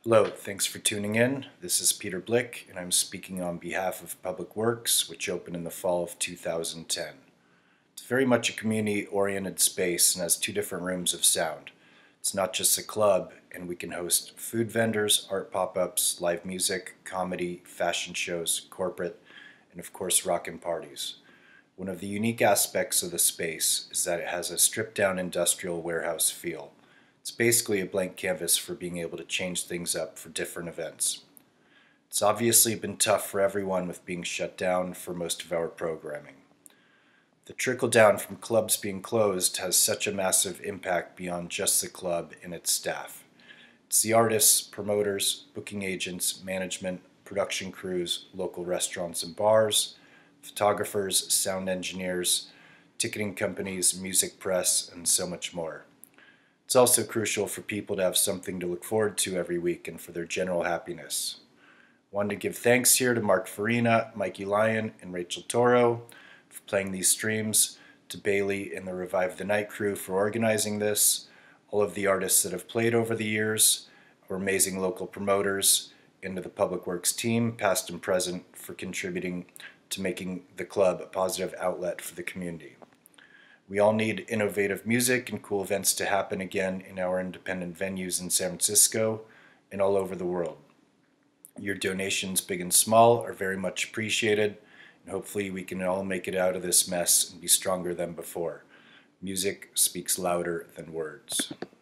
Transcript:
Hello, thanks for tuning in. This is Peter Blick, and I'm speaking on behalf of Public Works, which opened in the fall of 2010. It's very much a community-oriented space and has two different rooms of sound. It's not just a club, and we can host food vendors, art pop-ups, live music, comedy, fashion shows, corporate, and of course rockin' parties. One of the unique aspects of the space is that it has a stripped-down industrial warehouse feel. It's basically a blank canvas for being able to change things up for different events. It's obviously been tough for everyone with being shut down for most of our programming. The trickle down from clubs being closed has such a massive impact beyond just the club and its staff. It's the artists, promoters, booking agents, management, production crews, local restaurants and bars, photographers, sound engineers, ticketing companies, music press, and so much more. It's also crucial for people to have something to look forward to every week and for their general happiness. I wanted to give thanks here to Mark Farina, Mikey Lyon, and Rachel Toro for playing these streams, to Bailey and the Revive the Night crew for organizing this, all of the artists that have played over the years, our amazing local promoters, and to the Public Works team, past and present, for contributing to making the club a positive outlet for the community. We all need innovative music and cool events to happen again in our independent venues in San Francisco and all over the world. Your donations, big and small, are very much appreciated, and hopefully we can all make it out of this mess and be stronger than before. Music speaks louder than words.